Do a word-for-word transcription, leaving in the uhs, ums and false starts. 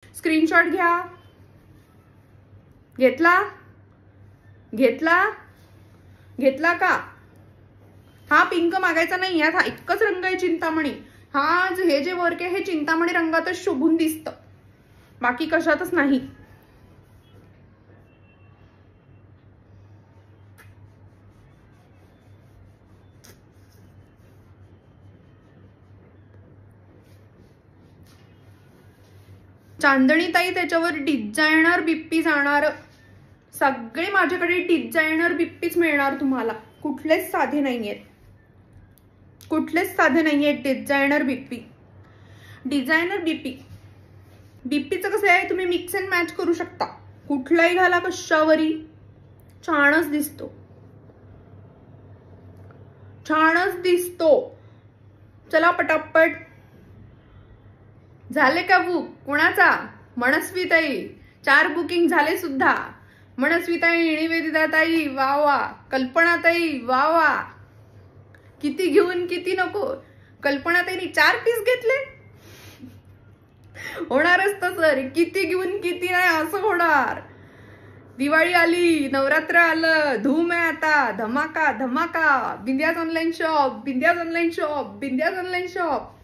Screenshot घ्या. घेतला घेतला घेतला का? हा पिंक मागायचा नाही. हा एकच रंग आहे चिंतामणी. हा हे जे वर्क आहे हे चिंतामणी रंगातच शोभून दिसतं, बाकी कशातच नाही. चांदणी ताई त्याच्यावर डिझायनर बिप्पी जाणार. सगळे माझ्याकडे डिझायनर बिप्पीच मिळणार तुम्हाला. कुठलेच साधे नाहीयेत, कुठलेच साधे नाहीयेत. Designer बिप्पी, designer बिप्पी. बिप्पीचं कसं आहे, तुम्ही मिक्स अँड मॅच करू शकता. कुठलाही घाला कशावरी, छानच दिसतो, छानच दिसतो. चला पटापट. झाले का बुक? कोणाचा? मनस्वी ताई. चार बुकिंग झाले सुद्धा. मनस्वी ताई, निवेदिता ताई वा वा, कल्पना ताई वा वा. किती घेऊन किती नको. कल्पना ताईनी चार पीस घेतले. होणारच तसं, किती घेऊन किती नाही असं होणार. दिवाळी आली, नवरात्र आलं, धूम आहे आता. धमाका धमाका. Bindiya's online shop, Bindiya's online shop, Bindiya's online shop.